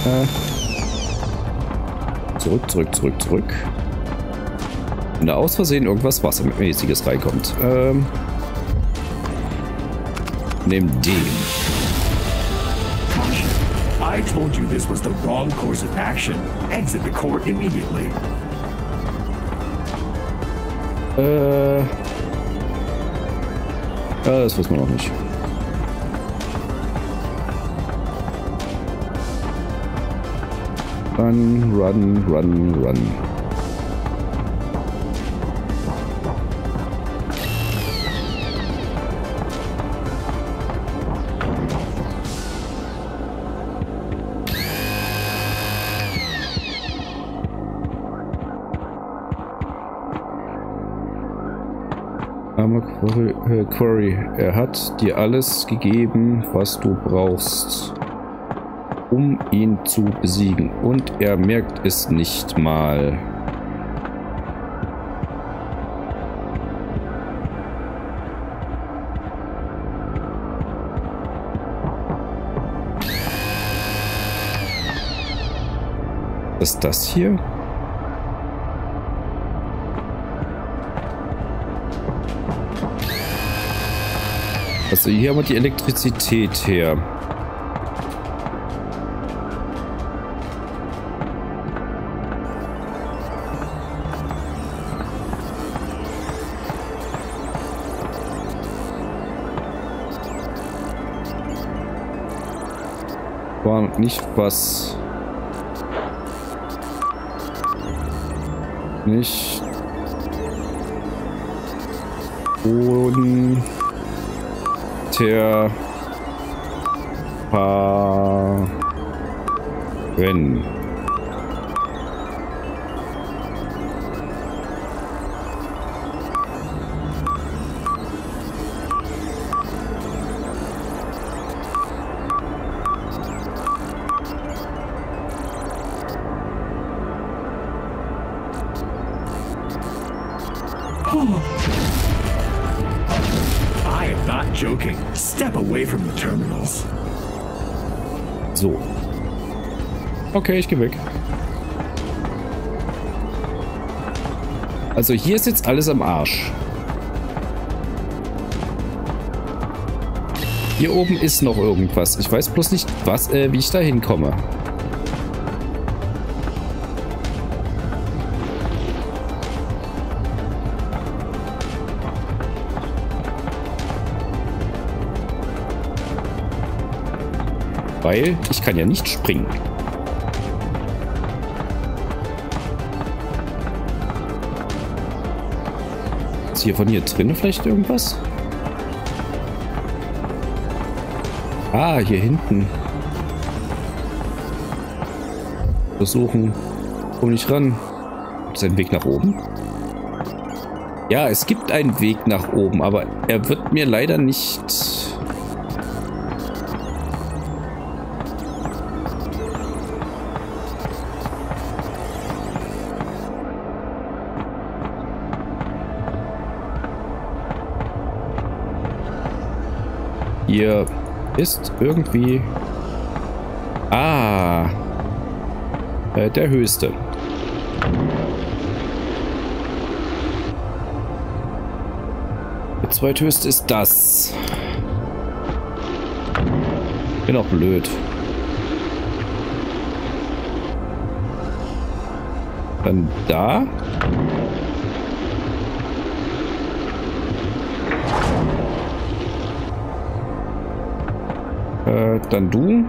Zurück. Wenn da aus Versehen irgendwas Wassermäßiges reinkommt. Nimm den. I told you this was the wrong course of action. Exit the court immediately. Ja, das wissen wir noch nicht. Run. Quarry, er hat dir alles gegeben, was du brauchst, um ihn zu besiegen. Und er merkt es nicht mal. Was ist das hier? Also hier haben wir die Elektrizität her. War nicht was... Nicht... Wenn. I am not joking. Step away from the terminals. So. Okay, ich gehe weg. Also hier ist jetzt alles am Arsch. Hier oben ist noch irgendwas. Ich weiß bloß nicht, was, wie ich da hinkomme. Weil ich kann ja nicht springen. Ist hier von hier drin vielleicht irgendwas? Ah, hier hinten. Versuchen. Komm nicht ran. Gibt es einen Weg nach oben? Ja, es gibt einen Weg nach oben, aber er wird mir leider nicht... Hier ist irgendwie... Ah. Der höchste. Der zweithöchste ist das. Bin auch blöd. Dann da. Dann du.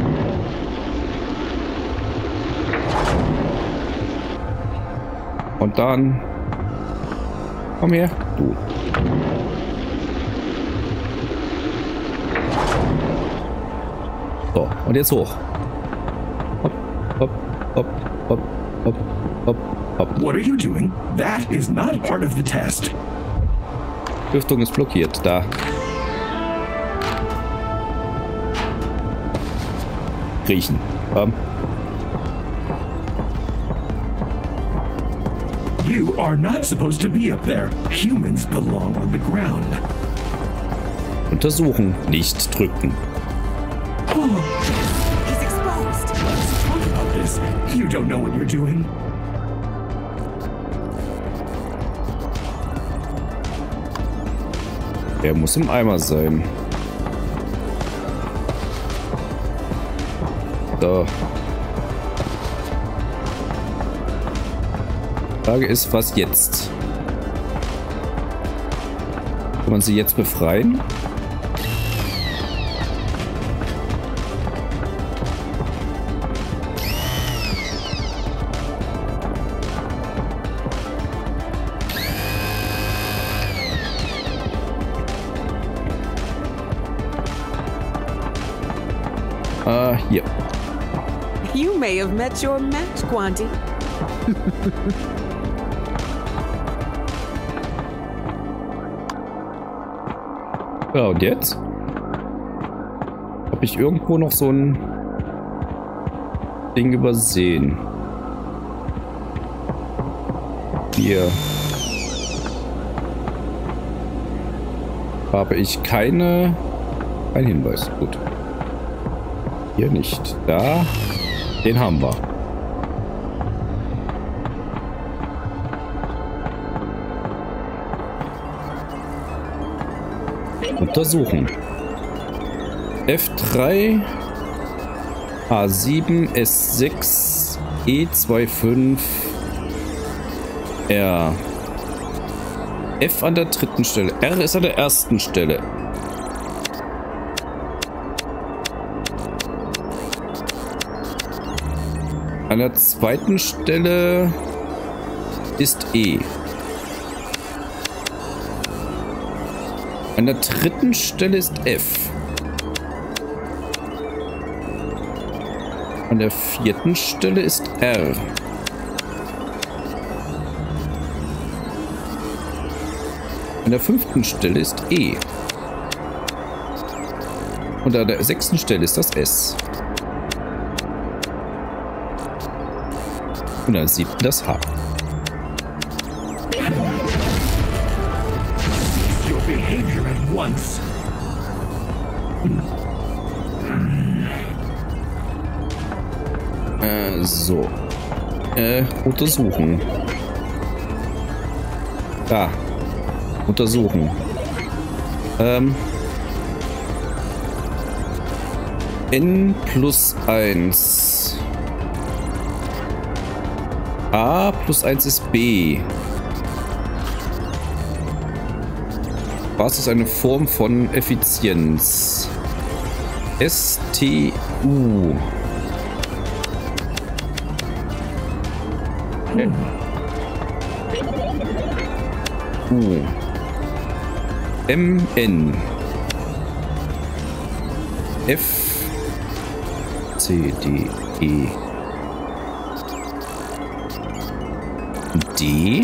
Und dann... Komm her, du. So, und jetzt hoch. Hopp, hopp, hopp, hopp, hopp, hopp, hopp. What are you doing? That is not part of the test. Lüftung ist blockiert, da. Riechen. You are not supposed to be up there. Humans belong on the ground. Untersuchen, nicht drücken. He's exposed. don't know what you're doing? Er muss im Eimer sein. So. Frage ist, was jetzt? Kann man sie jetzt befreien? Hier. You may have met your match, Quanti. Ja, und jetzt? Habe ich irgendwo noch so ein Ding übersehen? Hier habe ich kein Hinweis. Gut. Hier nicht. Da. Den haben wir. Untersuchen. F3, A7, S6, E25, R. F an der dritten Stelle. R ist an der ersten Stelle. An der zweiten Stelle ist E. An der dritten Stelle ist F. An der vierten Stelle ist R. An der fünften Stelle ist E. Und an der sechsten Stelle ist das S. Und an der siebten das H. Your behavior at once. So. Untersuchen. Da. Untersuchen. N+1. A+1 ist B. Was ist eine Form von Effizienz? STU. U. MN. F. C, D, E. D.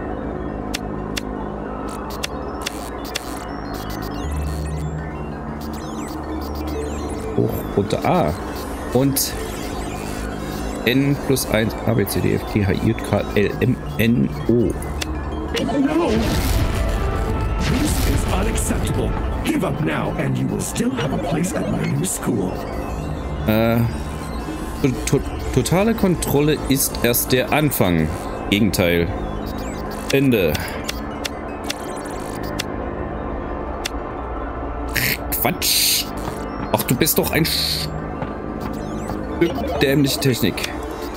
Hoch unter A. Und N+1 A, B, C, D, F, G, H, I, J, K, L, M, N, O. No! This is unacceptable. Give up now and you will still have a place at my new school. Totale Kontrolle ist erst der Anfang. Gegenteil. Ende. Quatsch. Ach, du bist doch ein Stück dämliche Technik.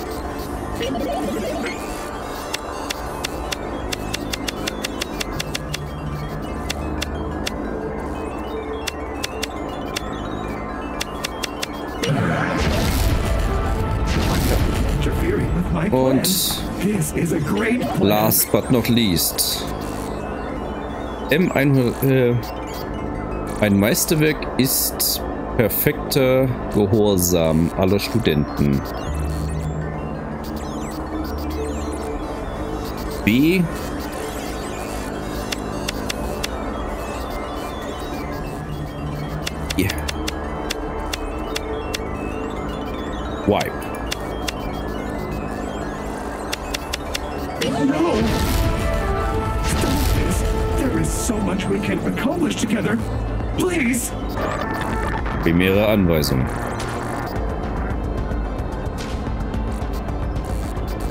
Und last but not least. M100. Ein Meisterwerk ist perfekter Gehorsam aller Studenten. B. Yeah. Wipe. No! Stop this! There is so much we can accomplish together. Please! Primäre Anweisung.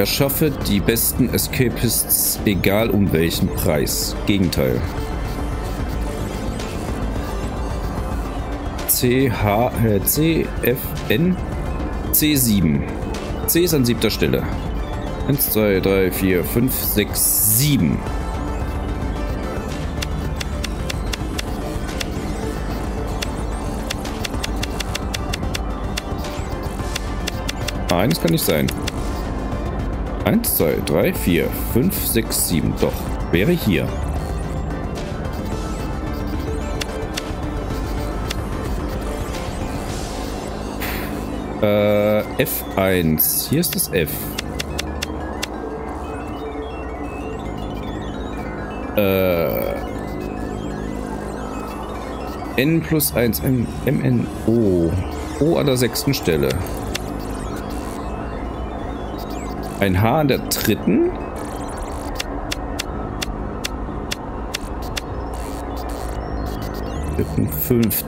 Erschaffe die besten Escapists, egal um welchen Preis. Gegenteil. CFN C7. C ist an 7. Stelle. 1, 2, 3, 4, 5, 6, 7. Nein, das kann nicht sein. 1, 2, 3, 4, 5, 6, 7. Doch, wäre hier. F1. Hier ist das F. N plus 1. MN. O. O an der 6. Stelle. Ein H an der 3. Dritten, 5.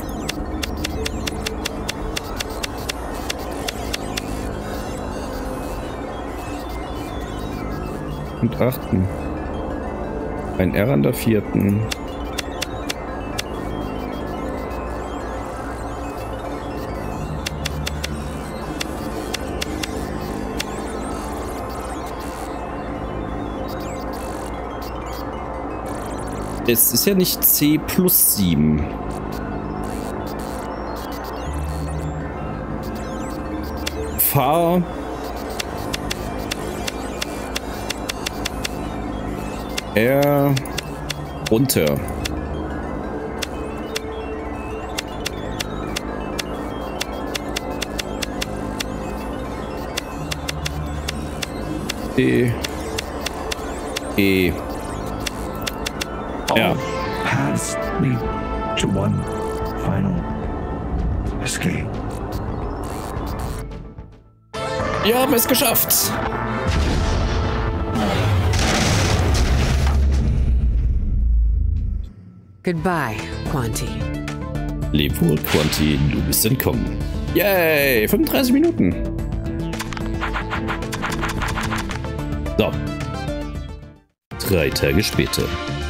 Und 8. Ein R an der 4. Es ist ja nicht C plus 7. Fahr. R. Runter. D. E. All paths lead to one final escape. Wir haben es geschafft. Goodbye, Quanti. Leb wohl, Quanti, du bist entkommen. Yay, 35 Minuten. So. 3 Tage später.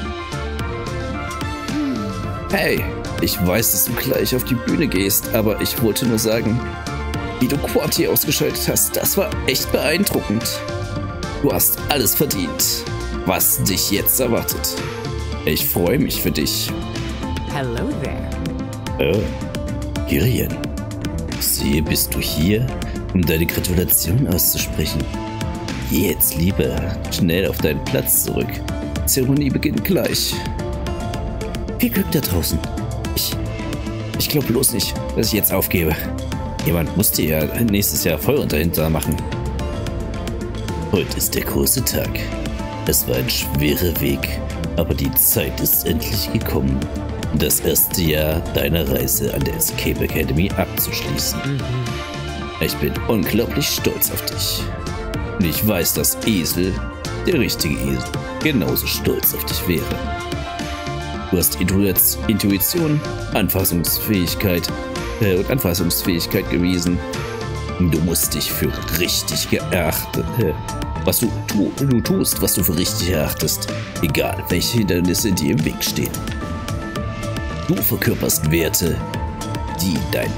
Hey, ich weiß, dass du gleich auf die Bühne gehst, aber ich wollte nur sagen, wie du Quanti ausgeschaltet hast, das war echt beeindruckend. Du hast alles verdient, was dich jetzt erwartet. Ich freue mich für dich. Hello there. Oh, Girian. Sehe, bist du hier, um deine Gratulation auszusprechen. Geh jetzt lieber schnell auf deinen Platz zurück. Die Zeremonie beginnt gleich. Viel Glück da draußen. Ich glaube bloß nicht, dass ich jetzt aufgebe. Jemand muss dir ja nächstes Jahr Feuer dahinter machen. Heute ist der große Tag. Es war ein schwerer Weg, aber die Zeit ist endlich gekommen, das erste Jahr deiner Reise an der Escape Academy abzuschließen. Ich bin unglaublich stolz auf dich. Und ich weiß, dass Esel, der richtige Esel, genauso stolz auf dich wäre. Du hast Intuition, Anpassungsfähigkeit gewiesen. Du musst dich für richtig geachtet, du tust, was du für richtig erachtest, egal welche Hindernisse dir im Weg stehen. Du verkörperst Werte, die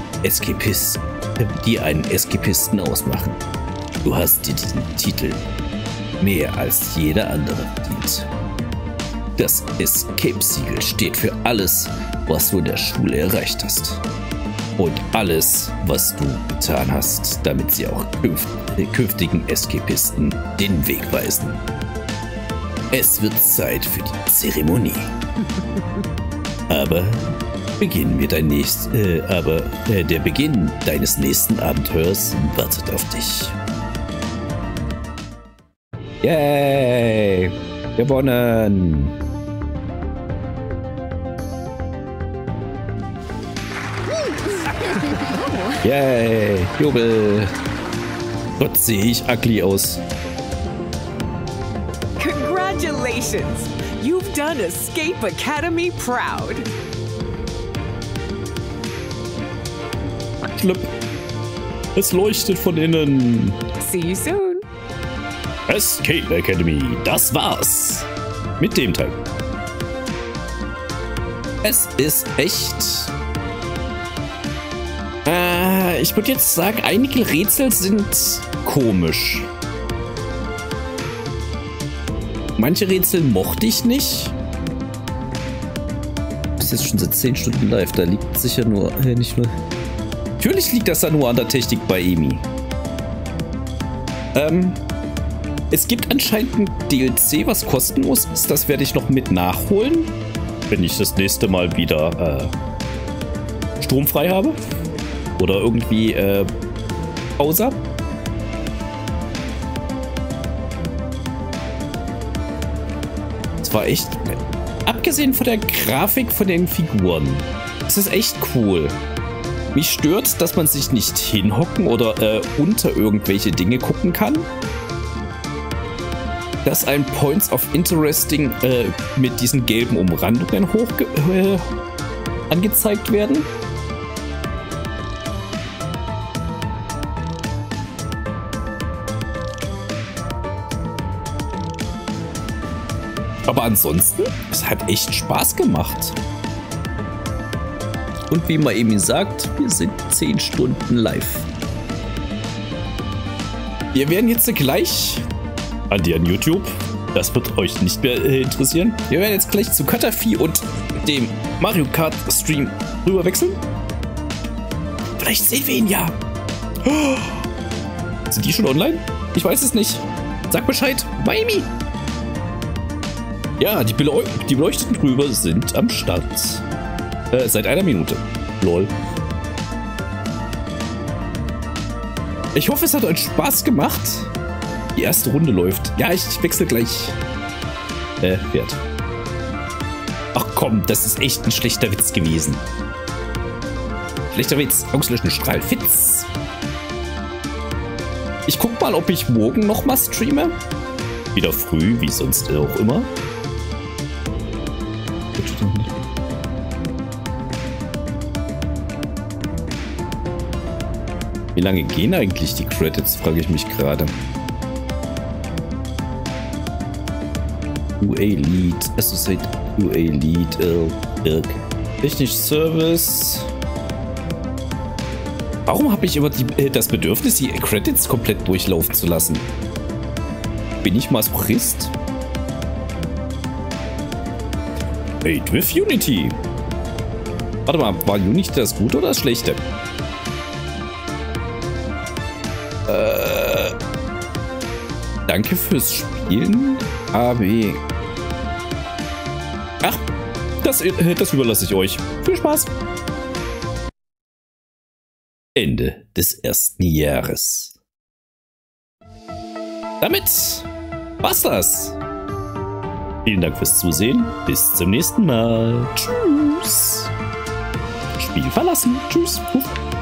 einen Escapisten ausmachen. Du hast dir diesen Titel mehr als jeder andere verdient. Das Escape-Siegel steht für alles, was du in der Schule erreicht hast. Und alles, was du getan hast, damit sie auch künftigen Escapisten den Weg weisen. Es wird Zeit für die Zeremonie. Aber der Beginn deines nächsten Abenteuers wartet auf dich. Yay! Gewonnen! Yay! Jubel! Gott, sehe ich ugly aus. Congratulations! You've done Escape Academy proud. Schlipp. Es leuchtet von innen. See you soon. Escape Academy, das war's. Mit dem Teil. Es ist echt... ich würde jetzt sagen, einige Rätsel sind komisch. Manche Rätsel mochte ich nicht. Das ist jetzt schon seit 10 Stunden live. Da liegt sicher nur... nicht nur... Natürlich liegt das da nur an der Technik bei Emi. Es gibt anscheinend ein DLC, was kostenlos ist. Das werde ich noch mit nachholen. Wenn ich das nächste Mal wieder stromfrei habe. Oder irgendwie Pause. Es war echt... Abgesehen von der Grafik von den Figuren. Es ist echt cool. Mich stört, dass man sich nicht hinhocken oder unter irgendwelche Dinge gucken kann. Dass ein Points of Interesting mit diesen gelben Umrandungen angezeigt werden. Aber ansonsten, es hat echt Spaß gemacht. Und wie man eben sagt, wir sind 10 Stunden live. Wir werden jetzt gleich an YouTube, das wird euch nicht mehr interessieren. Wir werden jetzt gleich zu Cuttervieh und dem Mario Kart Stream rüber wechseln. Vielleicht sehen wir ihn ja. Oh. Sind die schon online? Ich weiß es nicht. Sag Bescheid, Miami. Ja, die beleuchteten drüber sind am Start. Seit einer Minute. Lol. Ich hoffe, es hat euch Spaß gemacht. Die erste Runde läuft. Ja, ich wechsle gleich. Wert. Ach komm, das ist echt ein schlechter Witz gewesen. Schlechter Witz. Auslöschen Strahl. Fitz. Ich guck mal, ob ich morgen nochmal streame. Wieder früh, wie sonst auch immer. Wie lange gehen eigentlich die Credits, frage ich mich gerade. UA Lead, Associate UA Lead, Irk. Technisch Service. Warum habe ich immer das Bedürfnis, die Credits komplett durchlaufen zu lassen? Bin ich Masochist? Made with Unity. Warte mal, war Unity das Gute oder das Schlechte? Danke fürs Spielen. AB. Ach, das überlasse ich euch. Viel Spaß. Ende des ersten Jahres. Damit war's das. Vielen Dank fürs Zusehen. Bis zum nächsten Mal. Tschüss. Spiel verlassen. Tschüss.